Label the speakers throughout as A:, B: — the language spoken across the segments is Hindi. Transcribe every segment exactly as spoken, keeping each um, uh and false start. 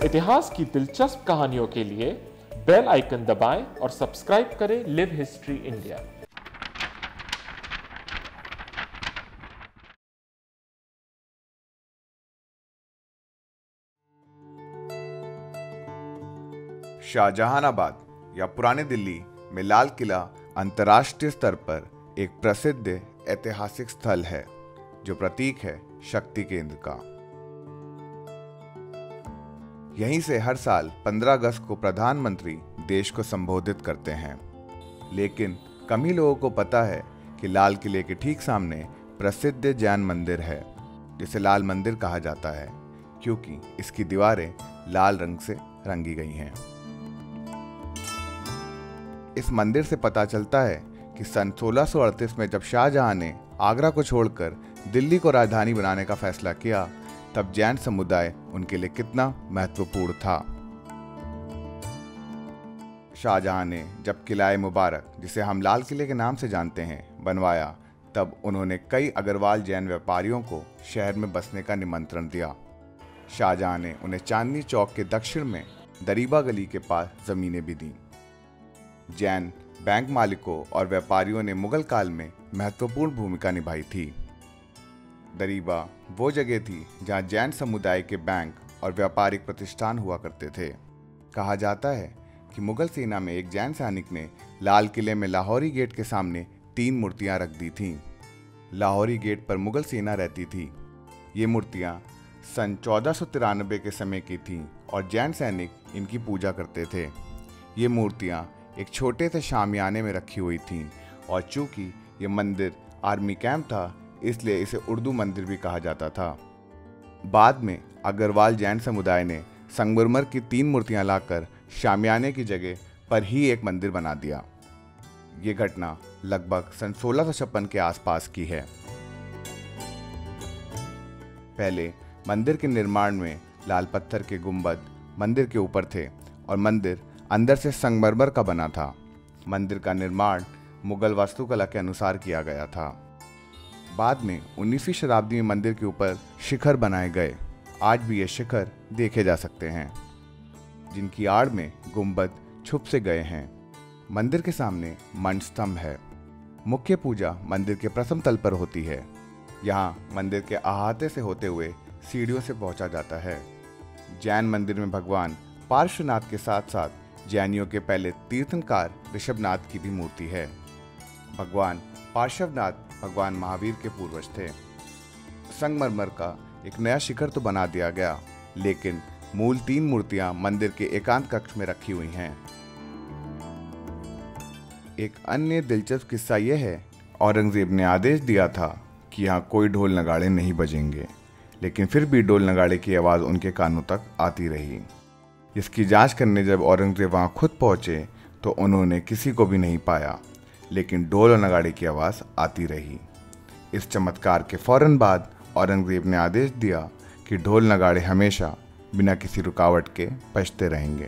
A: इतिहास की दिलचस्प कहानियों के लिए बेल आइकन दबाएं और सब्सक्राइब करें लिव हिस्ट्री इंडिया।
B: शाहजहानाबाद या पुरानी दिल्ली में लाल किला अंतर्राष्ट्रीय स्तर पर एक प्रसिद्ध ऐतिहासिक स्थल है जो प्रतीक है शक्ति केंद्र का। यहीं से हर साल पंद्रह अगस्त को प्रधानमंत्री देश को संबोधित करते हैं, लेकिन कम ही लोगों को पता है कि लाल किले के ठीक सामने प्रसिद्ध जैन मंदिर है जिसे लाल मंदिर कहा जाता है क्योंकि इसकी दीवारें लाल रंग से रंगी गई हैं। इस मंदिर से पता चलता है कि सन सोलह सौ अड़तीस में जब शाहजहां ने आगरा को छोड़कर दिल्ली को राजधानी बनाने का फैसला किया, तब जैन समुदाय उनके लिए कितना महत्वपूर्ण था। शाहजहां ने जब किला मुबारक, जिसे हम लाल किले के नाम से जानते हैं, बनवाया, तब उन्होंने कई अग्रवाल जैन व्यापारियों को शहर में बसने का निमंत्रण दिया। शाहजहां ने उन्हें चांदनी चौक के दक्षिण में दरीबा गली के पास जमीनें भी दी। जैन बैंक मालिकों और व्यापारियों ने मुगल काल में महत्वपूर्ण भूमिका निभाई थी। दरीबा वो जगह थी जहां जैन समुदाय के बैंक और व्यापारिक प्रतिष्ठान हुआ करते थे। कहा जाता है कि मुगल सेना में एक जैन सैनिक ने लाल किले में लाहौरी गेट के सामने तीन मूर्तियां रख दी थीं। लाहौरी गेट पर मुगल सेना रहती थी। ये मूर्तियां सन चौदह सौ तिरानबे के समय की थीं और जैन सैनिक इनकी पूजा करते थे। ये मूर्तियां एक छोटे से शामियाने में रखी हुई थीं और चूंकि ये मंदिर आर्मी कैंप था, इसलिए इसे उर्दू मंदिर भी कहा जाता था। बाद में अग्रवाल जैन समुदाय ने संगमरमर की तीन मूर्तियां लाकर शामियाने की जगह पर ही एक मंदिर बना दिया। ये घटना लगभग सन सोलह सौ छप्पन के आसपास की है। पहले मंदिर के निर्माण में लाल पत्थर के गुंबद मंदिर के ऊपर थे और मंदिर अंदर से संगमरमर का बना था। मंदिर का निर्माण मुगल वास्तुकला के अनुसार किया गया था। बाद में उन्नीसवीं शताब्दी में मंदिर के ऊपर शिखर बनाए गए। आज भी ये शिखर देखे जा सकते हैं, जिनकी आड़ में गुंबद छुप से गए हैं। मंदिर के सामने मंच स्तंभ है। मुख्य पूजा मंदिर के प्रथम तल पर होती है। यहाँ मंदिर के अहाते से होते हुए सीढ़ियों से पहुंचा जाता है। जैन मंदिर में भगवान पार्श्वनाथ के साथ साथ जैनियों के पहले तीर्थंकर ऋषभनाथ की भी मूर्ति है। भगवान पार्श्वनाथ भगवान महावीर के पूर्वज थे। संगमरमर का एक नया शिखर तो बना दिया गया, लेकिन मूल तीन मूर्तियां मंदिर के एकांत कक्ष में रखी हुई हैं। एक अन्य दिलचस्प किस्सा यह है, औरंगजेब ने आदेश दिया था कि यहाँ कोई ढोल नगाड़े नहीं बजेंगे, लेकिन फिर भी ढोल नगाड़े की आवाज़ उनके कानों तक आती रही। इसकी जांच करने जब औरंगजेब वहाँ खुद पहुँचे तो उन्होंने किसी को भी नहीं पाया, लेकिन ढोल और नगाड़े की आवाज़ आती रही। इस चमत्कार के फौरन बाद औरंगजेब ने आदेश दिया कि ढोल नगाड़े हमेशा बिना किसी रुकावट के बजते रहेंगे।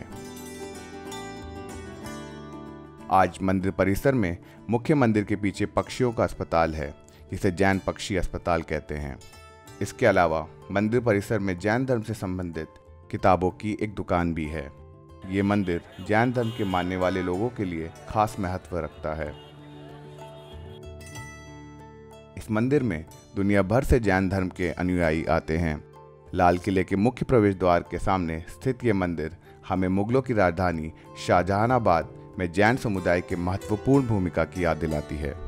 B: आज मंदिर परिसर में मुख्य मंदिर के पीछे पक्षियों का अस्पताल है, जिसे जैन पक्षी अस्पताल कहते हैं। इसके अलावा मंदिर परिसर में जैन धर्म से संबंधित किताबों की एक दुकान भी है। ये मंदिर जैन धर्म के मानने वाले लोगों के लिए खास महत्व रखता है। इस मंदिर में दुनिया भर से जैन धर्म के अनुयायी आते हैं। लाल किले के मुख्य प्रवेश द्वार के सामने स्थित ये मंदिर हमें मुगलों की राजधानी शाहजहानाबाद में जैन समुदाय के महत्वपूर्ण भूमिका की याद दिलाती है।